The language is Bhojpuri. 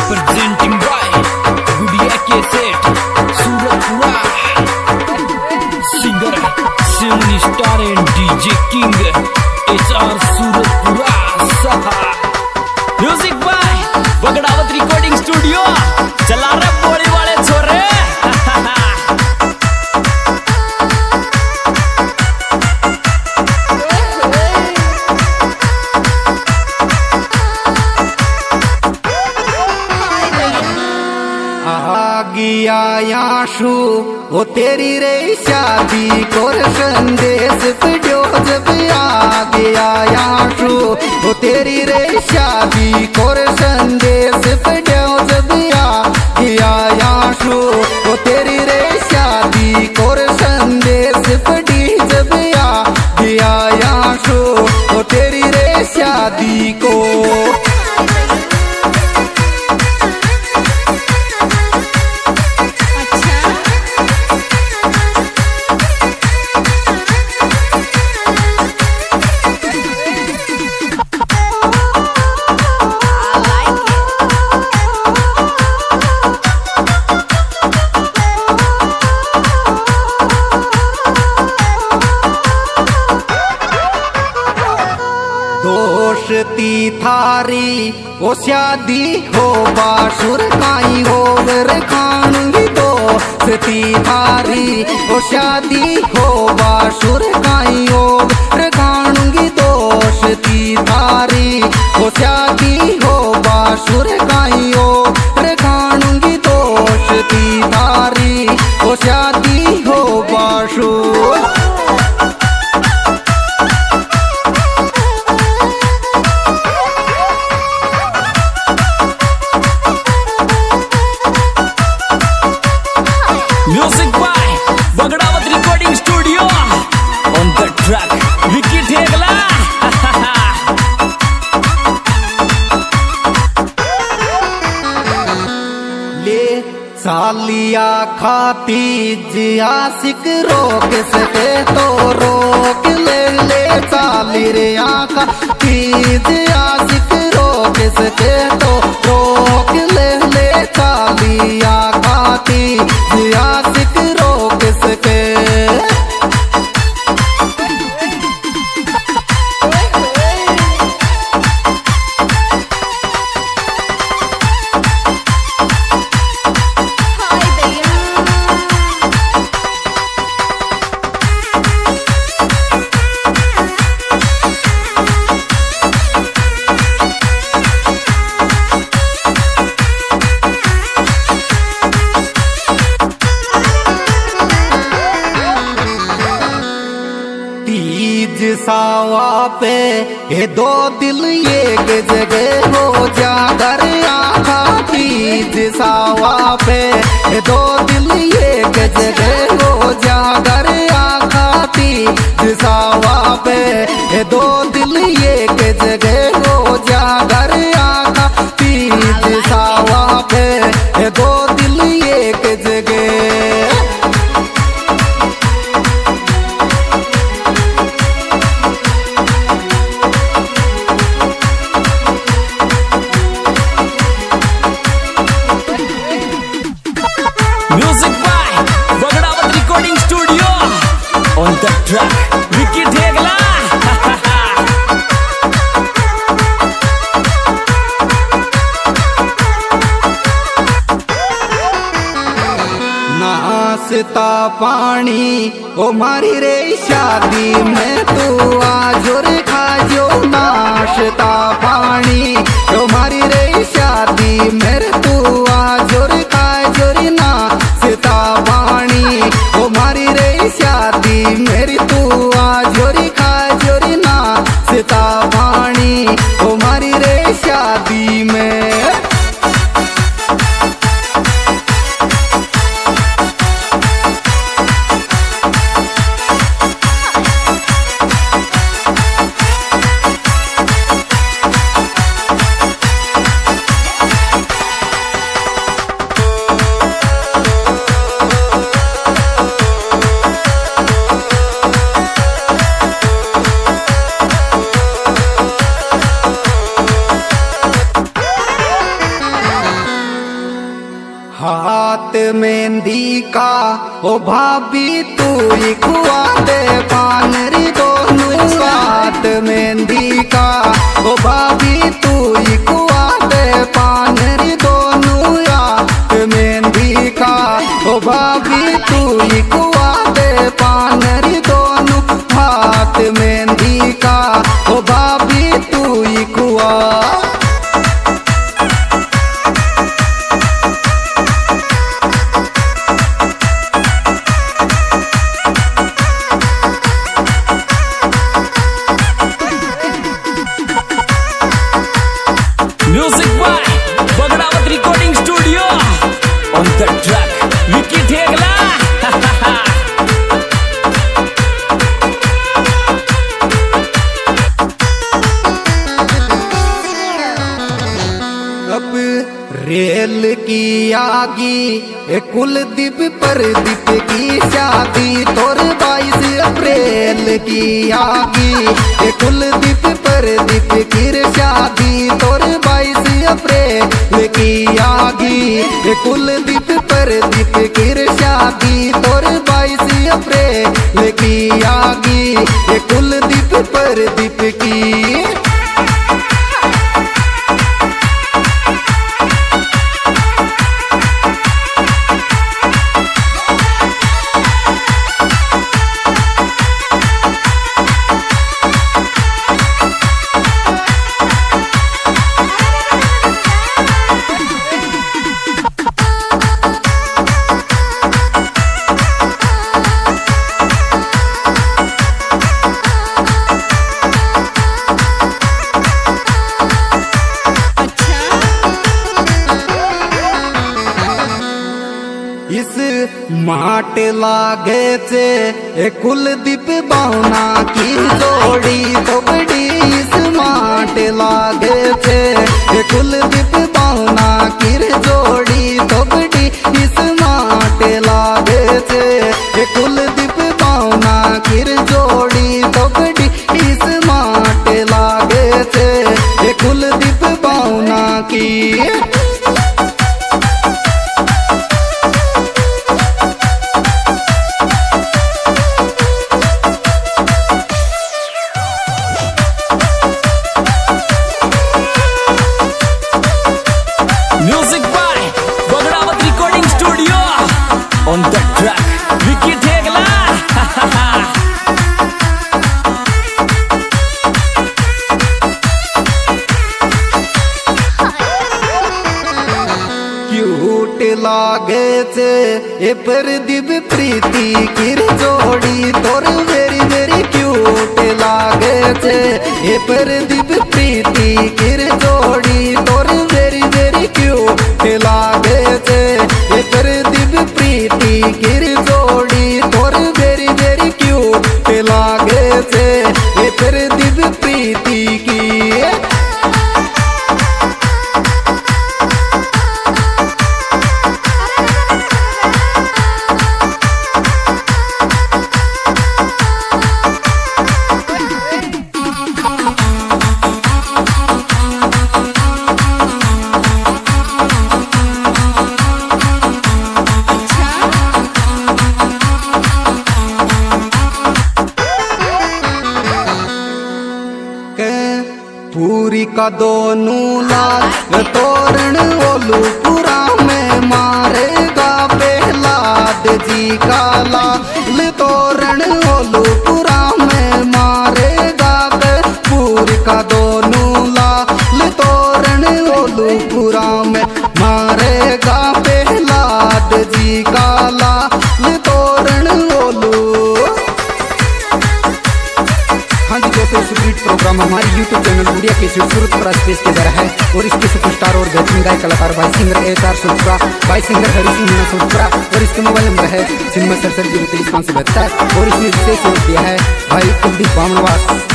Presenting by Gudiya Cassette, Suratpura. Singer, Simni Star and DJ King, HR Suratpura. Music by Bagdawat Recording Studio. चला रहे बोली वाले छोरे. गया याशु वो तेरी रे शादी को संदेश पिडियो जब आ गया याशु वो तेरी रे शादी को संदेश पिडियो जब आ गया याशु वो तेरी रे शादी को संदेश पड़ी जब आ गया याशु वो तेरी रे शादी को दोस्ती थारी वो शादी हो बाशुर काई हो रे खानगी दोस्ती थारी वो शादी हो बाशुर काई हो रे खानगी दोस्ती थारी वो शादी हो बाशुर काई हो रे खानगी दोस्ती थारी वो शादी हो बाशुर Music by Bagdawat Recording Studio. On the track, Vicky Thegla. ले सालिया खाती जिया सिक रोक सके तो रोक ले ले साली रे आका जिया सिक रोक सके तो रोक ले ले सालिया खाती जिया सिक रोक सके सावा पे ये दो दिल एक जगह हो जा घर आखा तीज सावा पे ये दो दिल एक जगह हो जा घर आखा तीज सावा पे ये दो दिल एक जगह हो जा घर आखा तीज सावा पे ये दो दिल एक जगह Music by Bagdawat Recording Studio. On the track, Vicky Thegla. नाश्ता पानी ओ मारी रे शादी में तू आजोर खाजो नाश्ता पानी ओ मारी रे शादी मेरे तू आजोर खाजोर नाश्ता पानी ओ मारी रे शादी मेरी तू आजोर खाजोर नाश्ता पानी ओ मारी रे शादी में मेहंदी का ओ भाभी तू ही खुआ दे पान री दोनों हाथ मेहंदी का ओ भाभी तू ही खुआ दे पान री दोनों हाथ मेहंदी का ओ भाभी तू ही खुआ दे पान री दोनों हाथ मेहंदी का ओ भाभी तू ही खुआ। Music by Bagdawat Recording Studio. On the track, Vicky Thegla. अब रेल की आगी कुलदीप प्रदीप की शादी तोर 22 अप्रैल की आगी कुलदीप प्रदीप की शादी तोर 22 अप्रैल की आगी कुलदीप प्रदीप की शादी तोर 22 अप्रैल की आगी कुलदीप प्रदीप की। इस माट लागे से कुलदीप बावना की जोड़ी तो बड़ी इस माट लागे से कुलदीप बावना की जोड़ी तो बड़ी इस माट लागे से कुलदीप बावना की जोड़ी तो बड़ी इस माट लागे से कुलदीप बावना की। Music by Bagdawat Recording Studio. On the track, Vicky Thegla. Cute लागे से प्रदीप प्रीति की जोड़ी तोर वेरी वेरी क्यूट लागे से प्रदीप प्रीति की जोड़ी तोर वेरी वेरी क्यूट लागे से प्रदीप प्रीति की जोड़ी तोर वेरी वेरी क्यूट लागे से प्रदीप प्रीति की। पूरी का दोनों लाल तोरण ओलू पूरा में मारेगा प्रहलाद जी का लाल तोरण ओलू पूरा में मारेगा पूरी का दोनों लाल तोरण ओलू पूरा में मारेगा प्रहलाद जी का लाल तोरण ओलू। हाँ जी दोस्तों, सुपरहिट प्रोग्राम हमारे YouTube चैनल उड़िया के सूरत पर स्पेस के द्वारा है और इसके सुपरस्टार और बेहतरीन गायक कलाकार भाई सिंगर एचआर सुरपुरा, भाई सिंगर हरी सिंह मीना सुरपुरा और इसके मोबाइल नंबर है 07 023 572 और इसमें विशेष दिया है भाई कुलदीप बामनवास।